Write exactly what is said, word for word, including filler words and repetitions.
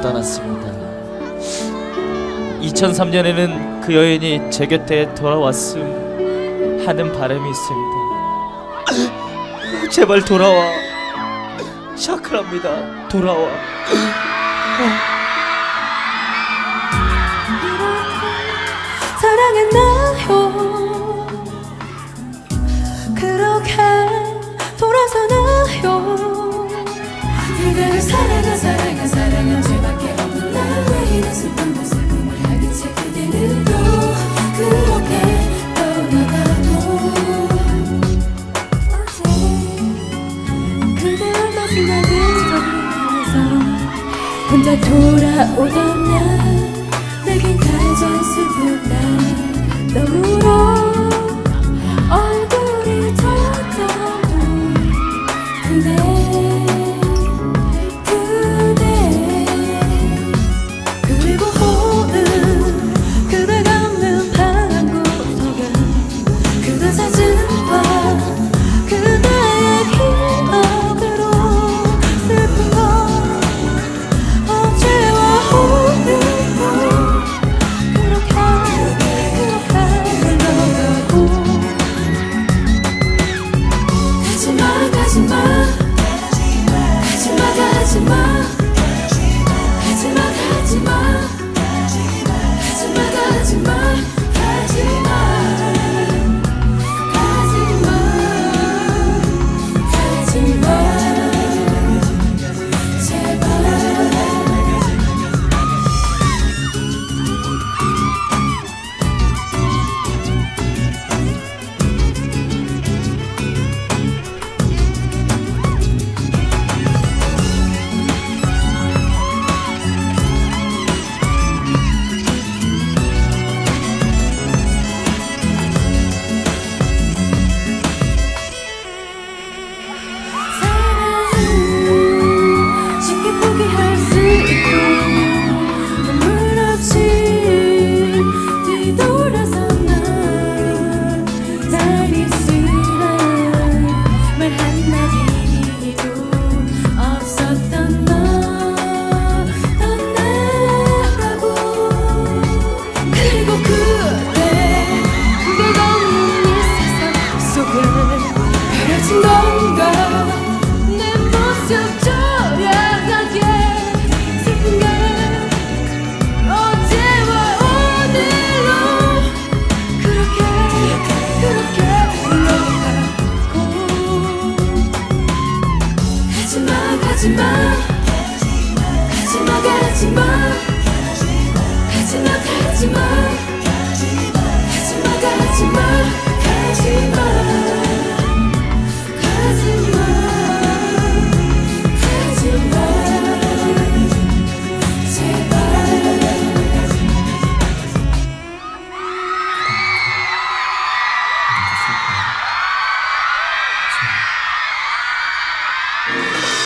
떠났습니다. 이천삼 년에는 그 여인이 제 곁에 돌아왔음 하는 바람이 있습니다. 제발 돌아와. 샤크랍니다. 돌아와. 사랑했나요? 그렇게 돌아서나요? 그대를 사랑한 사랑한 사랑한 죄밖에 없는 나 왜 이런 슬픔도 슬픔을 하긴 채 그대는 또 그렇게 떠나가고 어제 그대와 마지막을 떠나면서 혼자 돌아오던 날 내겐 가장 슬픈 날 너무로 얼굴이 젖어도 그대 그대 그리고 오늘 그대 감는 방 구석에 그대 사진과 그대의 기억으로 슬픈 건 어제와 오늘도 그렇게 그렇게 흘러가고 가지마 가지마 가지마 가지마 가지마 가지마 가지마 가지마 가지마 가지마 가지마 제발 쉽게 포기할 수 있고 눈물 없이 뒤돌아서 난 잘 있으라 말 한마디도 없었던 너 떠나가고 그리고 그대 그대가 없는 이 세상 속에 그려진 건가 내 모습 저렴하게 슬픈 게 어제와 오늘로 그렇게 그렇게 흘러가고 가지마 가지마 가지마 가지마 가지마 가지마 가지마 가지마